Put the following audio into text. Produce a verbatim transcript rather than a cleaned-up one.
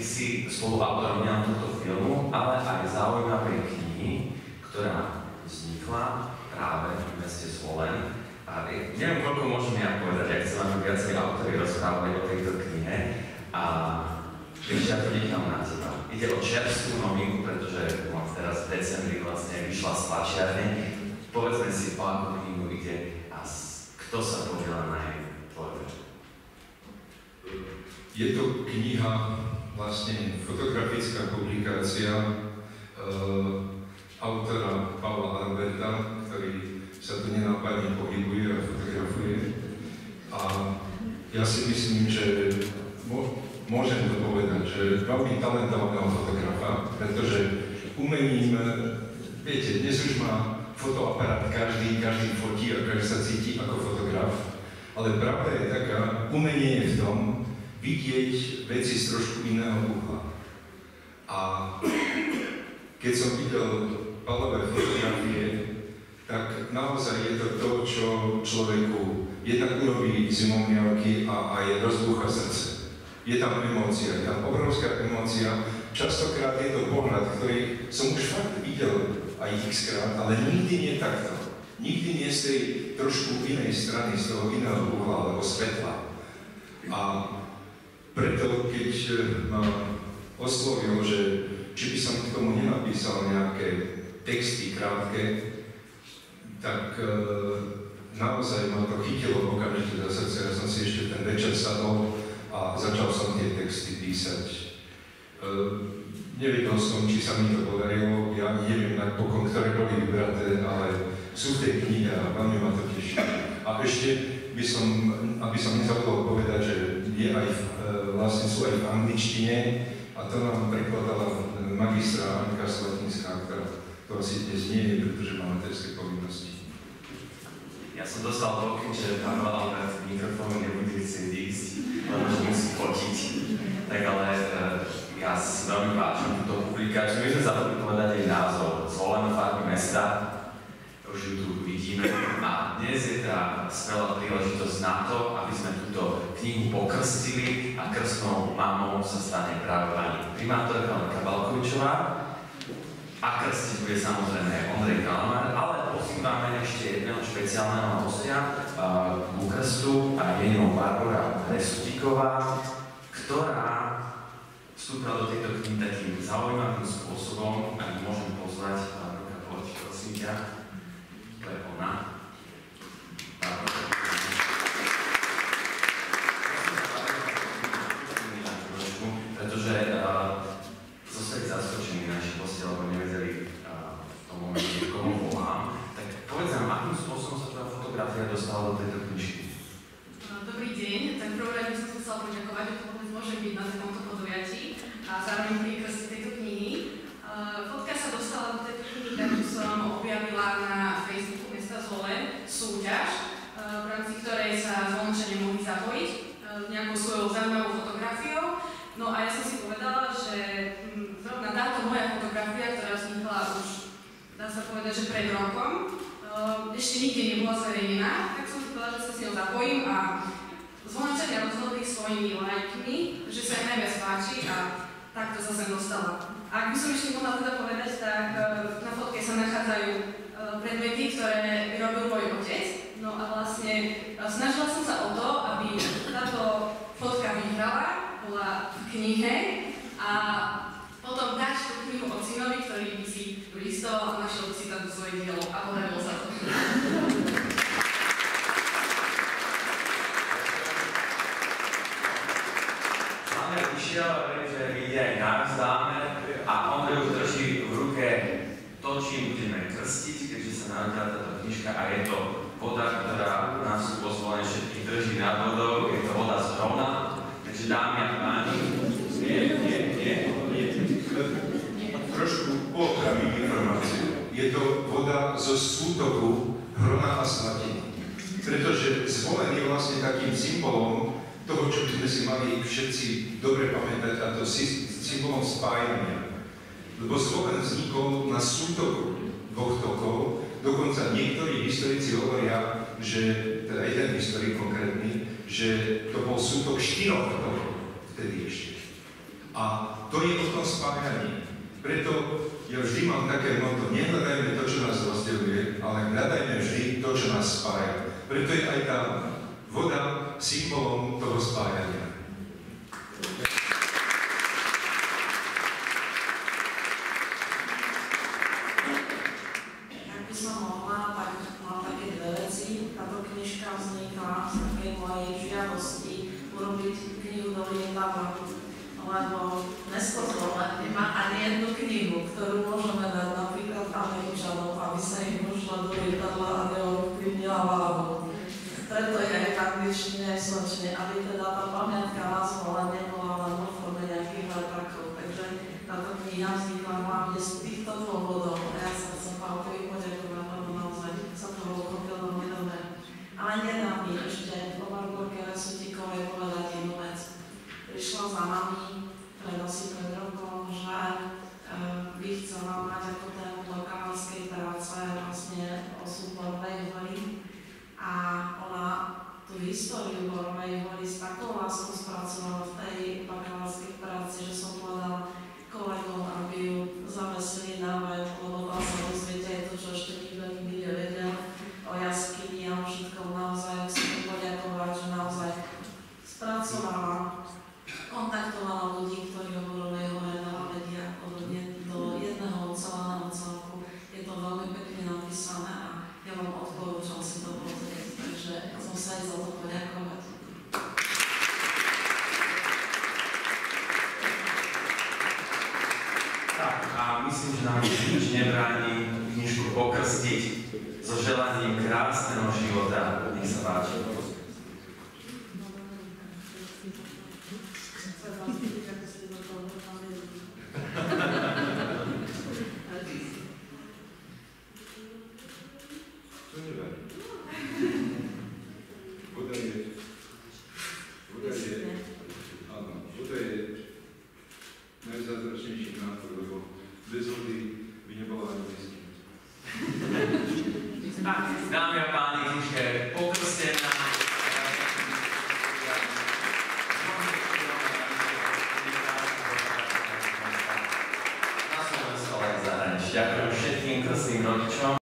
ty si spoluautorom nielen tohto filmu, ale aj zaujímavej knihy, ktorá vznikla práve v meste Zvolen. A neviem, koľko môžem ja povedať, ak sa vám viacej autori rozprávali o tejto knihe. A ešte ja to nechám na teba. Ide o čerstvú novinku, pretože no, teraz v decembri vlastne vyšla z tlačiarne. Povedzme si, o akú knihu ide a kto sa podiela na jej tvorbe. Je to kniha, vlastne fotografická publikácia e, autora Pavla Alberta, ktorý sa tu nenápadne pohybuje a fotografuje. A ja si myslím, že môžem to povedať, že veľmi talentovaného fotografa, pretože umením, viete, dnes už má fotoaparát každý, každý fotí a každý sa cíti ako fotograf, ale pravda je taká, umenie je v tom vidieť veci z trošku iného uhla. A keď som videl Pavlové fotografie, tak naozaj je to to, čo človeku jednak urobí zimomriavky a aj rozbúcha srdce. Je tam emócia, je tam obrovská emócia. Častokrát je to pohľad, ktorý som už fakt videl aj x-krát, ale nikdy nie takto. Nikdy nie z tej trošku inej strany, z toho iného uhla alebo svetla. A preto, keď ma oslovil, že či by som k tomu nenapísal nejaké texty krátke, tak e, naozaj ma to chytilo okamžite za srdce. Ja som si ešte ten večer sadol a začal som tie texty písať. E, nevedel som, či sa mi to podarilo, ja neviem napokon, ktoré boli vybraté, ale sú v tej knihe a veľmi ma to teší. A ešte by som, aby som nezabudol povedať, že je aj v, vlastne sú aj v angličtine a to nám prekladala magistra Anka Slatinská, ktorá to asi dnes nie je, pretože má materské povinnosti. Ja som dostal pokyn, že pán Albert mikrofónu nebude chcieť ísť, lebo že musí fotiť. Tak ale ja si veľmi páčim túto publikáciu. My sme zabudli povedať jej názov Zvolen farby mesta. Už ju tu vidíme. A dnes je tá skvelá príležitosť na to, aby sme túto knihu pokrstili a krstnou mamou sa stane práve pani primátorka Lenka Balkovičová. A krstiť bude samozrejme Ondrej Kalamár, ale pozývame ešte jedného špeciálneho hostia k krstu a je ňou Barbora Resutiková, ktorá vstúpila do tejto knihy takým zaujímavým spôsobom, ak môžem pozvať Barbora, poď, prosím ťa. To je ona. Pretože zostali zaskočení naši hostia, lebo nevedeli v tom momente, komu volám. Tak povedz nám, akým spôsobom sa tvoja fotografia dostala do tejto knižky? Dobrý deň, tak v prvom rade som sa chcela poďakovať, že to vôbec môžem byť na takomto podujatí a zároveň pri krste tejto knihy. Fotka sa dostala do tejto knihy, takže som objavila na Facebooku mesta Zvolen súťaž, v rámci ktorej sa Zvolenčania mohli zapojiť nejakou svojou zaujímavou fotografiou. No a ja som si povedala, že zrovna táto moja fotografia, ktorá vznikla už, dá sa povedať, že pred rokom, ešte nikde nebola zverejnená, tak som si povedala, že sa s ňou zapojím a Zvolenčania rozhodli svojimi lajkmi, že sa im najviac páči a takto sa sem dostala. A ak by som ešte mohla teda povedať, tak na fotke sa nachádzajú predmety, ktoré vyrobil môj otec. No a vlastne snažila som sa o to, aby táto fotka vyhrala, bola v knihe a potom dať tú knihu ocinovi, ktorý by si listoval a našiel si tam do svojich dielov a podarilo sa to. Zámer vyšiel, že ide aj náš zámer a Ondrej už drží v ruke to, čím budeme krstiť, keďže sa narodila táto knižka a je to voda, ktorá nás tu pozvolene všetkých drží nad vodou, je to voda z Hróna. Takže dámy a páni, nie, nie, nie, nie. Trošku opravím informáciu. Je to voda zo sútoku Hrona a Slatiny. Pretože Zvolen je vlastne takým symbolom toho, čo by sme si mali všetci dobre pamätať, a to symbolom spájania. Lebo Zvolen vznikol na sútoku dvoch tokov, dokonca niektorí historici hovoria, že, teda jeden historik konkrétny, že to bol sútok štyroch tokov, vtedy ešte. A to je o tom spájaní. Preto ja vždy mám také motto, nehľadajme to, čo nás rozdeľuje, ale hľadajme vždy to, čo nás spája. Preto je aj tá voda symbolom toho spájania. Ak by som mohla, tak mám také dve veci. Táto knižka vznikla z takej mojej žiadosti urobiť knihu do lietadla, lebo nesposobné nemá ani jednu knihu, ktorú môžeme dať napríklad Američanom, aby sa im ušla do lietadla a neovplyvnila váhu. Preto je aj v angličtine, aj v slovenčine, aby teda tá pamiatka názvu nebola len vo forme nejakých letákov. Takže táto kniha vznikla hlavne z týchto dôvodov. A ja sa chcem Pavlovi poďakovať, lebo naozaj sa toho uchopil veľmi dobre. Ale nedá mi ešte o Barborke Resutíkovej povedať jednu vec. Prišla za nami pred asi pred rokom, že by chcela mať ako tému doktorskej práce vlastne osud Borovej hory. A ona tú históriu Borovej hory s takou láskou spracovala v tej bakalárskej práci, že som povedala kolegom, aby ju zavesili na web, lebo tam sa dozviete aj to, čo ešte nikto nikdy nevedel o jaskyni a o všetkom. Naozaj chcem poďakovať, že naozaj spracovala, kontaktovala ľudí, ktorí o Borovej hore veľa vedia, podobne do jedného uceleného celku. Je to veľmi pekne napísané a ja vám odporúčam si to pozrieť, takže som sa aj za to poďakovať. Tak, a myslím, že nám nič nebráni knižku pokrstiť so želaním krásneho života. Nech sa páči. Voda je, voda je, áno, voda je najzázračnejší nápoj, lebo bez vody by nebola ani whisky. Dámy a páni, knižka je pokrstená. Na Slovensku, ale aj v zahraničí. Ďakujem všetkým krstným rodičom.